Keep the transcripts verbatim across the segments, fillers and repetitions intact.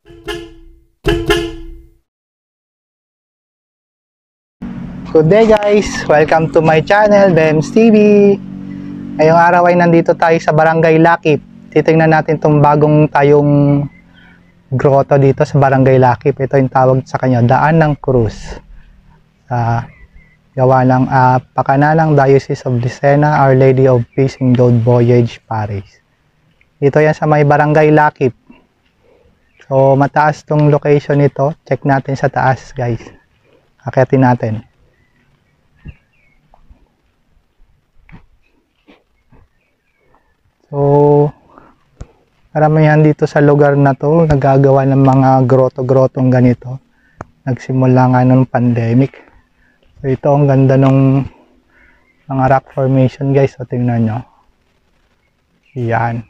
Good day guys! Welcome to my channel, Bems T V. Ngayong araw ay nandito tayo sa Barangay Lakip. Titingnan natin itong bagong tayong grotto dito sa Barangay Lakip. Ito yung tawag sa kanya, Daan ng Krus. Uh, gawa ng uh, Pakanalang Diocese of Lucena, Our Lady of Peace in Gold Voyage Parish. Dito yan sa may Barangay Lakip. So mataas tong location nito. Check natin sa taas guys. Akyatin natin. So, karamihan dito sa lugar na to, nagagawa ng mga grotto-grotong ganito. Nagsimula nga ng pandemic. So, ito ang ganda ng mga rock formation guys. So, tingnan nyo. Yan.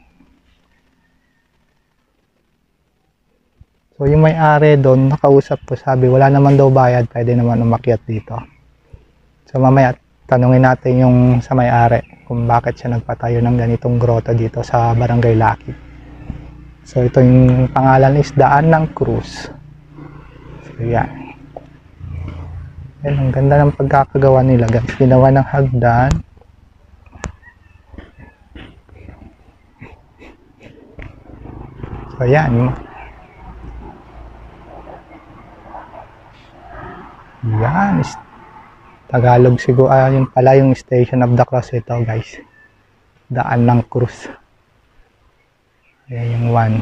So, yung may-ari doon, nakausap ko, sabi, wala naman daw bayad, pwede naman umakyat dito. So, mamaya, tanungin natin yung sa may-ari kung bakit siya nagpatayo ng ganitong grotto dito sa Barangay Lakip. So ito yung pangalan is Daan ng Krus. So yan. Yan, ang ganda ng pagkakagawa nila guys. Ginawa ng hagdan. So yan. Yan. Tagalog siguro, ah, yun pala yung Station of the Cross ito guys. Daan ng Krus. Ayan yung one.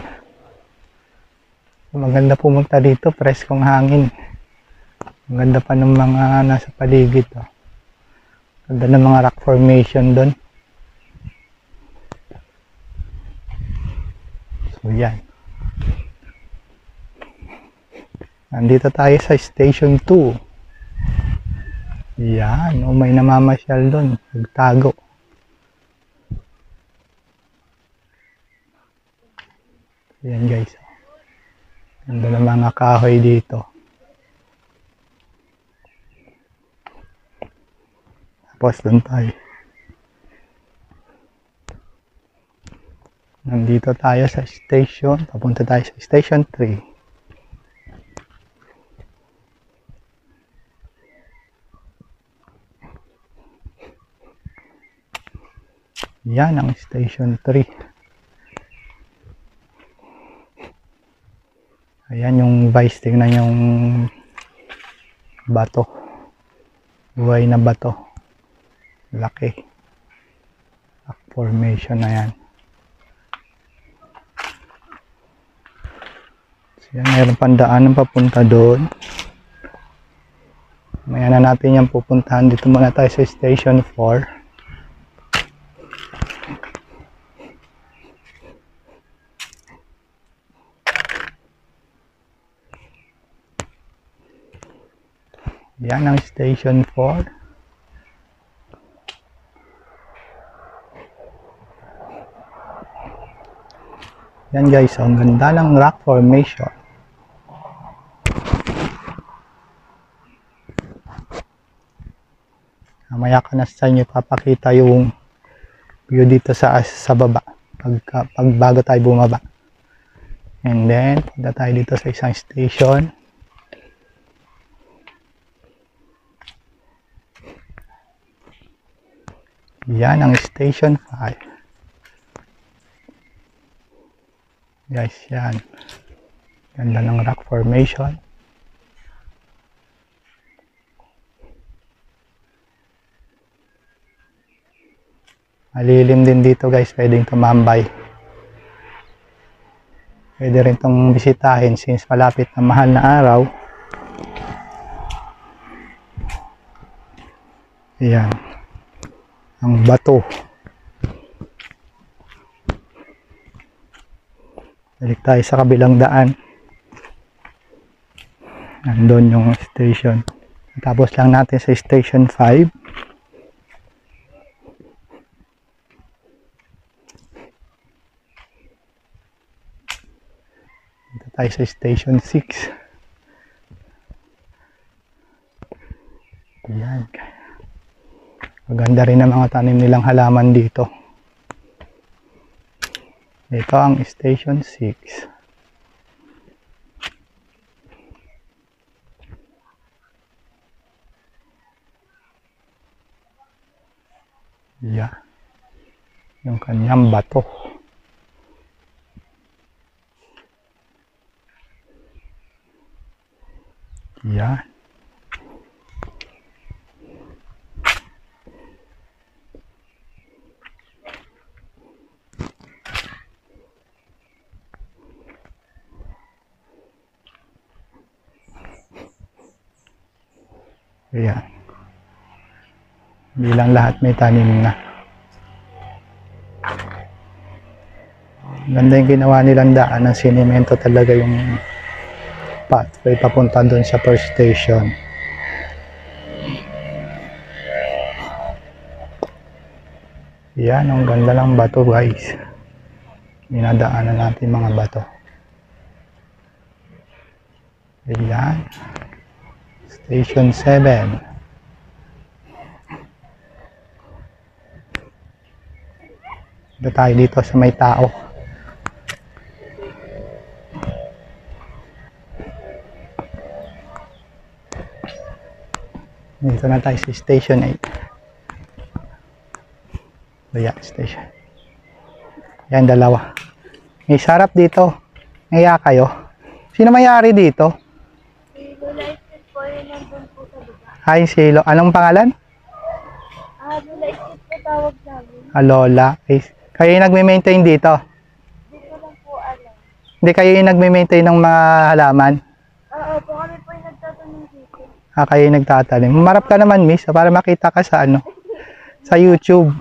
Maganda pumunta dito, preskong hangin. Maganda pa ng mga nasa paligid. Oh. Ganda ng mga rock formation doon. So yan. Nandito tayo sa Station two. Yan, o may namamasyal doon, nagtago. Yan guys. Ganda ng mga kahoy dito. Tapos doon tayo. Nandito tayo sa station, papunta tayo sa Station three. Yan ang Station three. Ayan yung vice, tingnan yung bato. Buhay na bato. Laki. Rock formation na yan. So yan, mayroon pandaan ng papunta doon. Maya na natin yung pupuntahan. Dito muna tayo sa Station four. Yan ang Station four. Yan guys, ang ganda ng rock formation. Mamaya ka na sa inyo papakita yung view dito sa sa baba. Pag, pag bago tayo bumaba. And then, punta tayo dito sa isang station. Yan ang Station five. Guys, yan. Ganda ng rock formation. Malilim din dito guys, pwedeng tumambay. Pwede rin itong bisitahin since malapit na mahal na araw. Yan. Ang bato. Balik tayo sa kabilang daan. Nandun yung station. Tapos lang natin sa Station five. Dito tayo sa Station six. Yan. Maganda rin ang mga tanim nilang halaman dito. Ito ang Station six. Yan. Yung kanyang bato. Yan. Ayan. Bilang lahat may tanim na. Ganda yung ginawa nilang daan ng sinemento talaga yung pathway papunta doon sa first station. Yan, ang ganda lang bato guys. Minadaanan natin mga bato. Ayan. Station seven. Dito tayo dito sa may tao. Dito na tayo sa station eight. Ayan, station. Yan, dalawa. May sarap dito. Ngaya kayo. Sino may-ari dito? Lakip po, yun nandun po sa baba. Hi, Silo. Anong pangalan? Ah, Lakip po tawag namin. Ah, Lola. Ay, kayo yung nagme-maintain dito? Hindi ko lang po alam. Hindi kayo yung nagme-maintain ng mga halaman? Oo po, kami po yung nagtatanong dito. Ah, kayo yung nagtatanim. Marap ka naman, miss, para makita ka sa ano? Sa YouTube.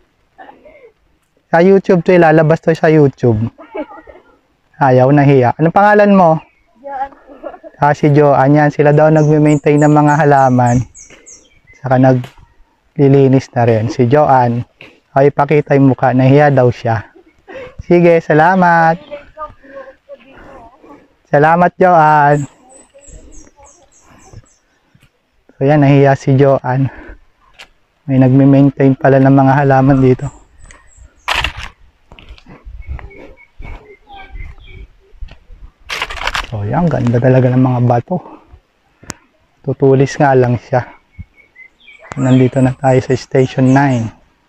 Sa YouTube to, ilalabas to sa YouTube. Ayaw, nahiya. Anong pangalan mo? Daan po. Ah, si Joanne. Yan, sila daw nagme-maintain ng mga halaman. Saka naglilinis na rin. Si Joanne. Ay, pakita yung mukha. Nahiya daw siya. Sige, salamat. Salamat, Joanne. So, yan, nahiya si Joanne. May nagme-maintain pala ng mga halaman dito. So, yan, ganda talaga ng mga bato. Tutulis nga lang siya. Nandito na tayo sa station nine.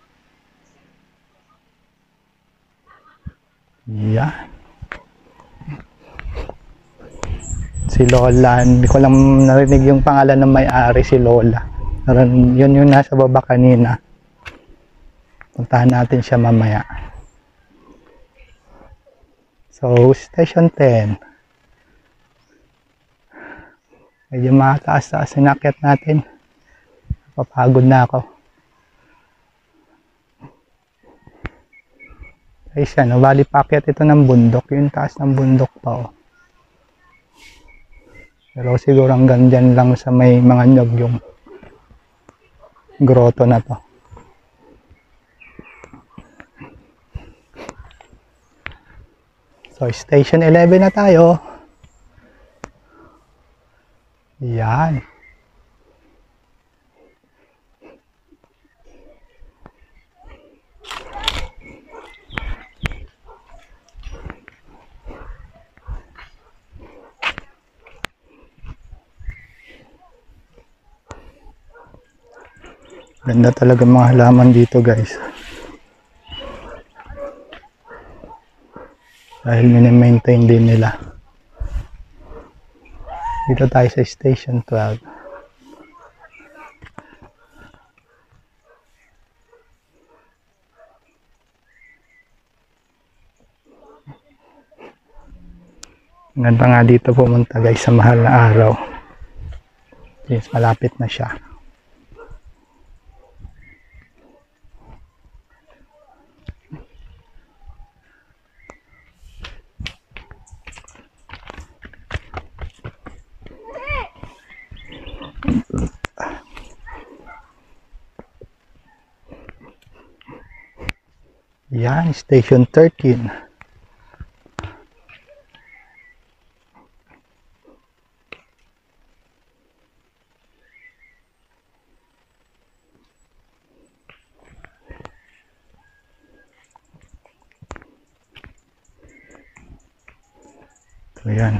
Yan. Si Lola, hindi ko lang narinig yung pangalan ng may-ari, si Lola. Yun yung nasa baba kanina. Puntahan natin siya mamaya. So, station ten. Medyo mataas-taas na inakyat natin. Papagod na ako. Guys, ano, bali paakyat ito ng bundok. Yung taas ng bundok pa, oh. Pero siguro hanggang dyan lang sa may mga nyog yung grotto na to. So, station eleven na tayo. Yan. Ganda talaga mga halaman dito, guys. Dahil mini-maintain din nila. Dito tayo sa station twelve. Ganda nga dito pumunta, guys, sa mahal na araw. Yes, malapit na siya. Yan, station thirteen. So, yan.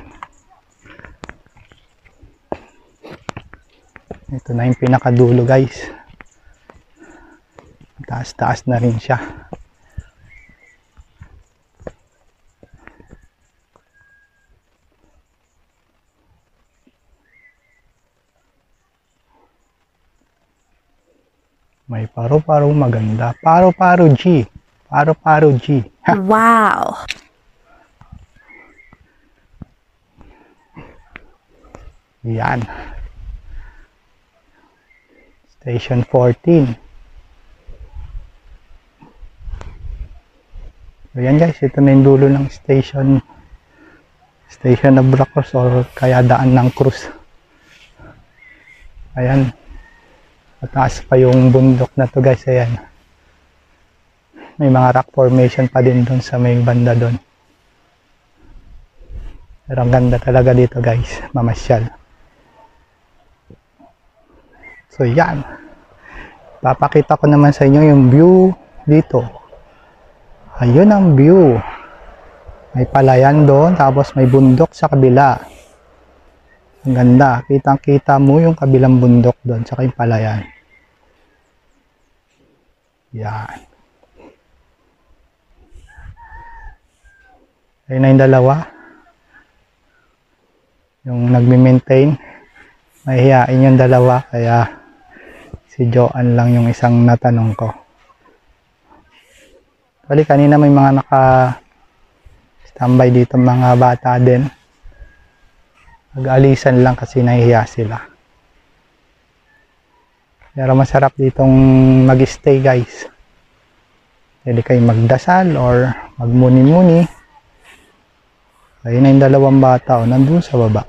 Ito na yung pinakadulo, guys. Taas taas na rin siya. May paro-paro maganda. Paro-paro G. Paro-paro G. Ha. Wow! Yan. Station fourteen. So yan guys, ito na yung dulo ng station. Station of Krus or kaya daan ng Krus. Ayan. Mataas pa yung bundok na to guys, ayan. May mga rock formation pa din doon sa may banda doon. Pero ang ganda talaga dito guys, mamasyal. So yan. Papakita ko naman sa inyo yung view dito. Ayun ang view. May palayan doon, tapos may bundok sa kabila. Ang ganda. Kitang-kita mo yung kabilang bundok doon, saka yung palayan. Yan. Ayun na yung dalawa. Yung nagme-maintain. Mahihain yung dalawa, kaya si Joan lang yung isang natanong ko. Bali, kanina may mga naka-standby dito mga bata din. Mag-alisan lang kasi nahihiya sila. Pero masarap ditong mag-stay guys. Pwede kayo magdasal or magmuni-muni. Ayun na yung dalawang bata o nandun sa baba.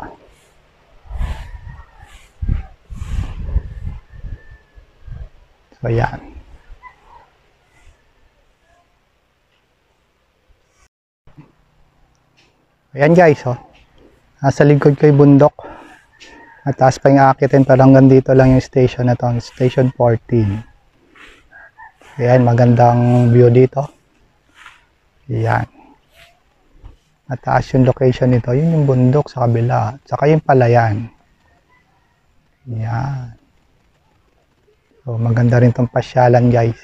So yan. Ayan guys, oh. Nasa likod ko yung bundok. At taas pa yung aakitin, pero hanggang dito lang yung station na to, station fourteen. Ayan, magandang view dito. Ayan. At taas yung location nito, yun yung bundok sa kabila, saka yung palayan. Ayan. So maganda rin tong pasyalan guys.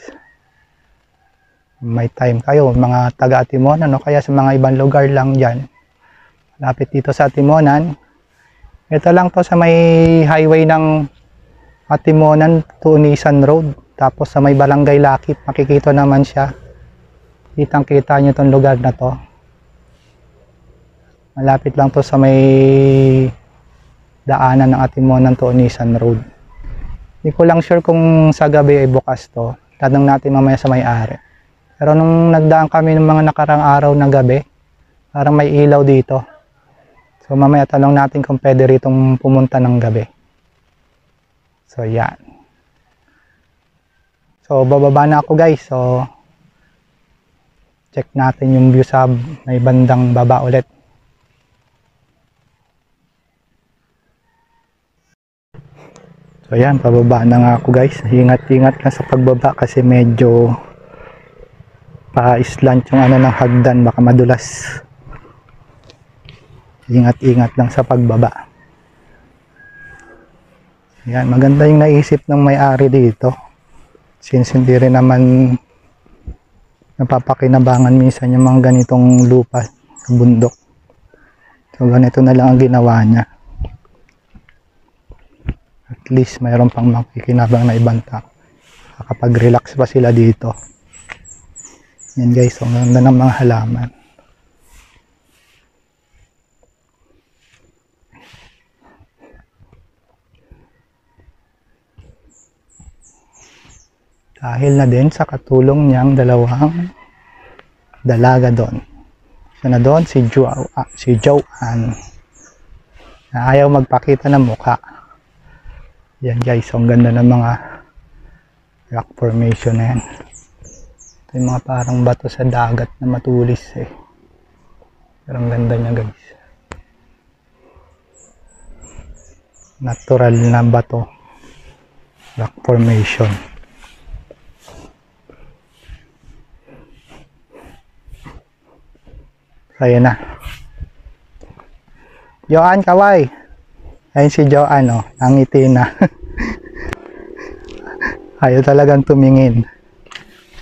May time kayo, mga taga Atimonan, no? Kaya sa mga ibang lugar lang dyan. Lapit dito sa Atimonan. Ito lang to sa may highway ng Atimonan to Nisan Road. Tapos sa may barangay Lakip, makikita naman siya. Kitang kita nyo tong lugar na to. Malapit lang to sa may daanan ng Atimonan to Nisan Road. Hindi ko lang sure kung sa gabi ay bukas to. Tanong natin mamaya sa may-ari. Pero nung nagdaan kami ng mga nakarang araw na gabi, parang may ilaw dito. So mamaya tanong natin kung pwede ritong pumunta ng gabi. So yan. So bababa na ako guys. So check natin yung view sa may bandang baba ulit. So yan, pababa na nga ako guys. Ingat-ingat lang sa pagbaba kasi medyo pa-islant yung ano ng hagdan, baka madulas. Ingat-ingat lang sa pagbaba. Yan, maganda yung naisip ng may-ari dito. Since hindi rin naman napapakinabangan minsan yung mga ganitong lupa sa bundok. So ganito na lang ang ginawa niya. At least mayroon pang makikinabang na ibang tao. Kapag relax pa sila dito. Yan guys, ang ganda ng mga halaman. Dahil na din sa katulong niyang dalawang dalaga doon. So na doon si Jo, ah, si Joan na ayaw magpakita ng mukha. Yan guys, ang ganda ng mga rock formation na yan. Ito yung mga parang bato sa dagat na matulis eh. Pero ang ganda niya guys. Natural na bato. Rock formation. Ayan na. Joan, kaway. Ayun si Joan, oh. Nangiti na. Ayaw talagang tumingin.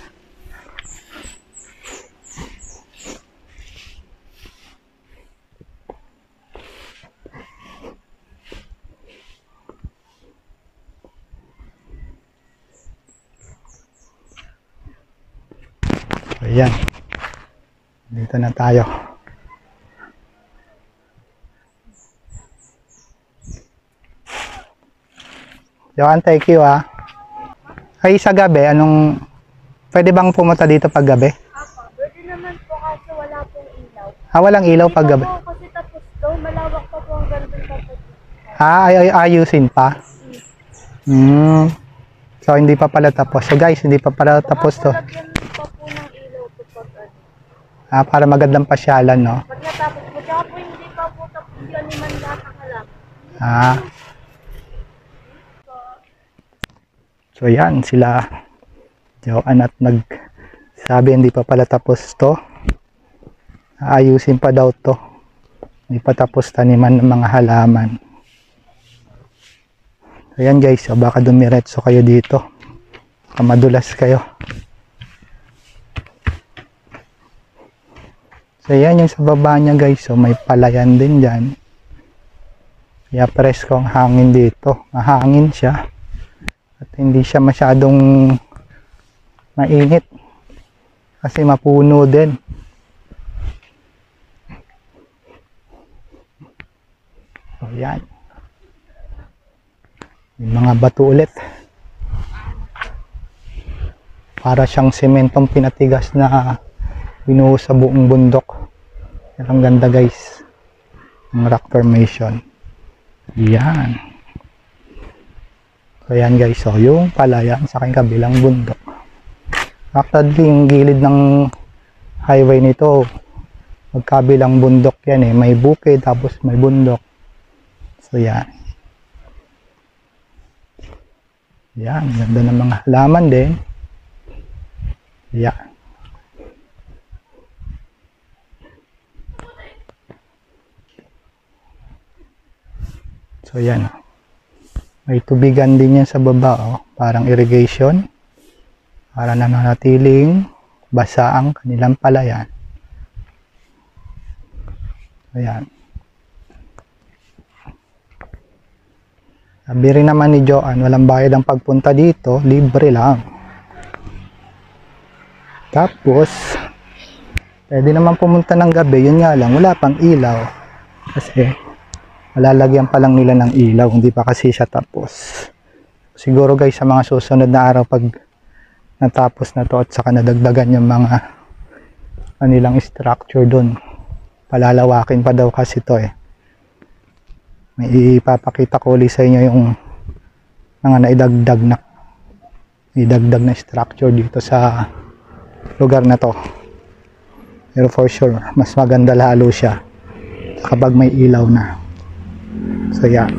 Ayan. Dito na tayo. Joan, thank you ah. Ay, sa gabi, anong... Pwede bang pumunta dito pag gabi? Apo, pwede naman po kasi wala pong ilaw. Ah, walang ilaw pag gabi. Hindi pa po kasi tapos daw, malawak pa po ang gandun tapos. Ah, ay, ay, ayusin pa. Hmm. So, hindi pa pala tapos. So, guys, hindi pa pala tapos to. Baka lagyan pa po ng ilaw po pag ano. Ah, para magandang pasyalan, no? Pag natapos po, tsaka po hindi pa po tapos yun ni man lahat ang alam. Ah. So, yan, sila Joan at nagsabi hindi pa pala tapos to. Ayusin pa daw to. Hindi pa tapos taniman ng mga halaman. Ayan guys, so baka dumiretso kayo dito. Baka madulas kayo. So ayan yung sa baba niya guys. So may palayan din dyan. Kaya presko ang hangin dito. Mahangin siya. At hindi siya masyadong mainit. Kasi mapuno din. So ayan. Yung mga bato ulit. Para siyang sementong pinatigas na binuhos sa buong bundok. Yan ang ganda guys. Ang rock formation. Yan. So yan guys. So yung palayan sa aking kabilang bundok. Actually yung gilid ng highway nito. Magkabilang bundok yan eh. May bukid tapos may bundok. So yan. Yan, ganda ng mga halaman din. Yan. So yan. May tubigan din yan sa baba, oh. Parang irrigation. Para na manatiling basa ang kanilang palayan. So yan. Sabi rin naman ni Joan, walang bayad ang pagpunta dito, libre lang. Tapos, pwede naman pumunta ng gabi, yun nga lang, wala pang ilaw. Kasi, malalagyan pa lang nila ng ilaw, hindi pa kasi siya tapos. Siguro guys, sa mga susunod na araw, pag natapos na to at saka nadagdagan yung mga kanilang structure dun, palalawakin pa daw kasi to eh. May ipapakita ko ulit sa inyo yung mga naidagdag na idagdag na structure dito sa lugar na to. Pero for sure, mas maganda lalo siya kapag may ilaw na. So yan.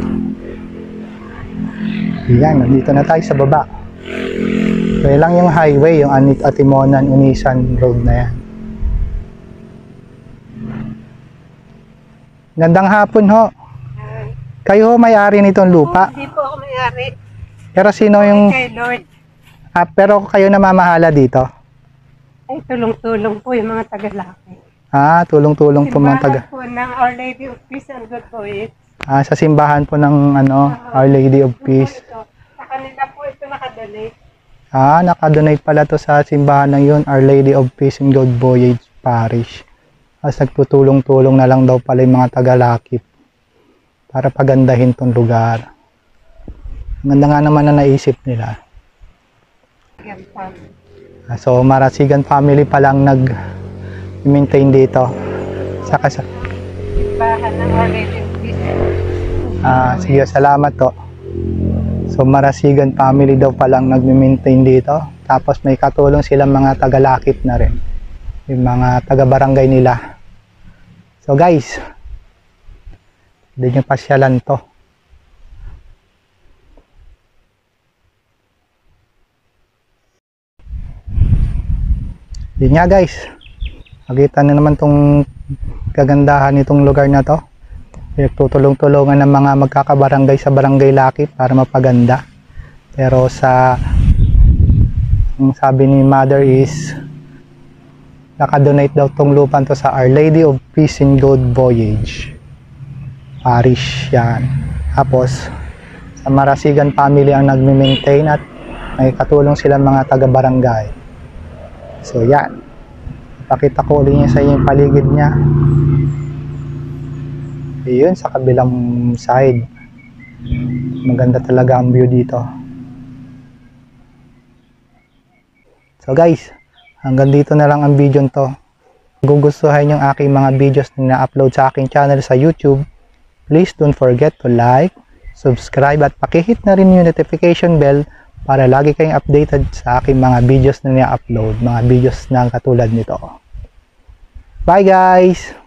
Yan, nandito na tayo sa baba. So yan lang yung highway, yung Atimonan Unisan Road na yan. Gandang hapon ho. Kayo may-ari nitong lupa? Oh, hindi po ako may-ari. Pero sino yung... Kay Lord. Ah, pero kayo namamahala dito? Ay, tulong-tulong po yung mga taga-Lakip. Ah, tulong-tulong po mga taga... Simbahan po ng Our Lady of Peace and Good Boys. Ah, sa simbahan po ng ano, Our Lady of Peace. Ito. Sa kanila po ito nakadonate. Ah, nakadonate pala to sa simbahan ng yun, Our Lady of Peace and Good Voyage Parish. As nagtutulong-tulong na lang daw pala yung mga taga-Lakip para pagandahin tong lugar. Ganda nga naman na naisip nila. Ah, so, Marasigan family pa lang nag-maintain dito. Saka sa... Simbahan ng Our Lady of Peace. Ah, sige, salamat to. So, Marasigan family daw pa lang nag-maintain dito. Tapos may katulong silang mga taga-Lakip na rin. Yung mga taga-barangay nila. So, guys, hindi nyo pasyalan to. Yun nga guys. Makita na naman tong kagandahan nitong lugar na to. Tutulong-tulungan ng mga magkakabarangay sa barangay Lakip para mapaganda. Pero sa ang sabi ni mother is nakadonate daw tong lupan to sa Our Lady of Peace and Good Voyage Parish yan. Tapos sa Marasigan family ang nagme-maintain at may katulong silang mga taga-barangay. So yan. Pakita ko ulit niya sa inyo yung paligid niya. Ayun, sa kabilang side. Maganda talaga ang view dito. So guys, hanggang dito na lang ang video to. Kung gugustuhin yung aking mga videos na na-upload sa aking channel sa YouTube, please don't forget to like, subscribe at pakihit na rin yung notification bell para lagi kayong updated sa aking mga videos na na-upload, mga videos na katulad nito. Bye guys!